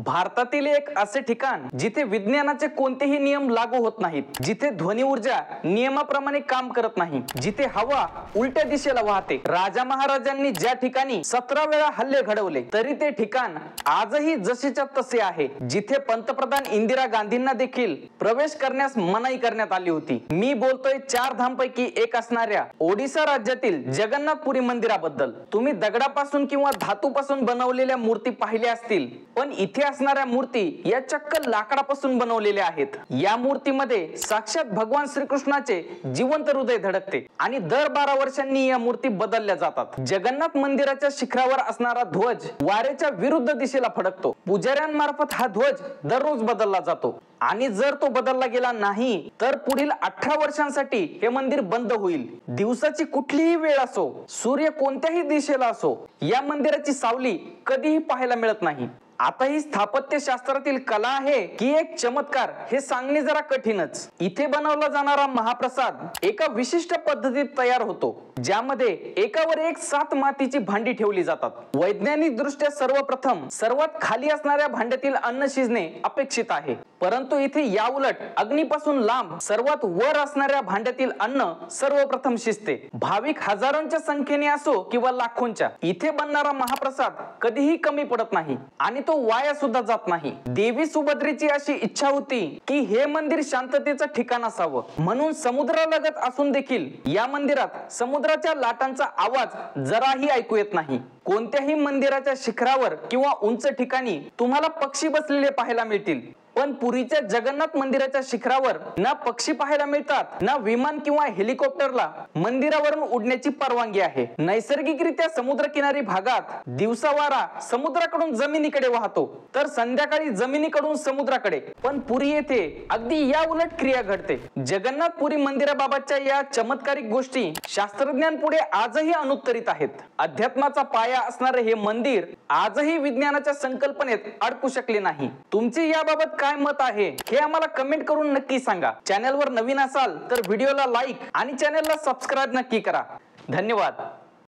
भारतातील एक असे ठिकाण जिथे विज्ञानाचे कोणतेही नियम लागू होत नाहीत, जिथे ध्वनी ऊर्जा नियमाप्रमाणे काम करत नाही, जिथे हवा उलट्या दिशेला वाहते। राजा महाराजांनी ज्या ठिकाणी 17 वेळा हल्ले घडवले तरी ते ठिकाण आजही जसेच्या तसे आहे, जिथे पंतप्रधान इंदिरा गांधींना देखील प्रवेश करण्यास मनाई करण्यात आली होती। मी बोलतोय 4 धामपैकी एक असणाऱ्या ओडिसा राज्यातील जगन्नाथपुरी मंदिराबद्दल। तुम्ही दगडापासून किंवा धातूपासून बनवलेल्या मूर्ती पाहिल्या असतील, पण इथे असणाऱ्या मूर्ती या चक्क लाकडापासून बनवलेल्या आहेत। या मूर्तीमध्ये साक्षात भगवान श्रीकृष्णाचे जिवंत हृदय धडकते आणि दर 12 वर्षांनी या मूर्ती बदलल्या जातात। जगन्नाथ मंदिराच्या शिखरावर असणारा ध्वज वाऱ्याच्या विरुद्ध दिशेला फडकतो। पुजाऱ्यांमार्फत हा ध्वज दररोज बदलला जातो आणि जर तो बदलला गेला नाही तर पुढील 18 वर्षांसाठी हे मंदिर बंद होईल। दिवसाची कुठलीही वेळ असो, सूर्य कोणत्याही दिशेला असो, या मंदिराची सावली कधीही पाहायला मिळत नाही। आता ही स्थापत्य शास्त्रातील कला आहे की एक चमत्कार हे सांगणे जरा कठीणच। इथे बनवला जाणारा महाप्रसाद एका विशिष्ट पद्धतीत तयार होतो, ज्यामध्ये एकावर एक 7 मातीची भांडी ठेवली जातात। वैज्ञानिक दृष्ट्या सर्वप्रथम सर्वात खाली असणाऱ्या भांड्यातील अन्न शिजणे अपेक्षित आहे, परंतु इथे याउलट अग्नीपासून लांब सर्वात वर असणाऱ्या भांड्यातील अन्न सर्वप्रथम शिजते। भाविक हजारोंच्या संख्येने असो किंवा लाखोंच्या, इथे बनणारा महाप्रसाद कधीही कमी पडत नाही आणि तो वाया सुद्धा जात नाही। देवी सुभद्रेची अशी इच्छा होती की हे मंदिर शांततेचं ठिकाण असावं, म्हणून समुद्रालगत असून देखील या मंदिरात समुद्राच्या लाटांचा आवाज जराही ऐकू येत नाही। कोणत्याही मंदिराच्या शिखरावर किंवा उंच ठिकाणी तुम्हाला पक्षी बसलेले पाहायला मिळतील, पण पुरीच्या जगन्नाथ मंदिराच्या शिखरावर ना पक्षी पाहायला मिळतात, ना विमान किंवा हेलिकॉप्टरला मंदिरावरून उडण्याची परवानगी आहे। नैसर्गिकरित्या समुद्रकिनारी भागात दिवसा वारा समुद्राकडून जमिनीकडे वाहतो तर संध्याकाळी जमिनीकडून समुद्राकडे, पण पुरी येथे अगदी या उलट क्रिया घडते। जगन्नाथपुरी मंदिराबाबतच्या या चमत्कारिक गोष्टी शास्त्रज्ञांपुढे आजही अनुत्तरित आहेत। अध्यात्माचा पाया असणारे हे मंदिर आजही विज्ञानाच्या संकल्पनेत अडकू शकले नाही। तुमचे याबाबत काय मत आहे हे आम्हाला कमेंट करून नक्की सांगा। चॅनलवर नवीन असाल तर व्हिडिओला लाईक आणि चॅनलला सबस्क्राइब नक्की करा। धन्यवाद।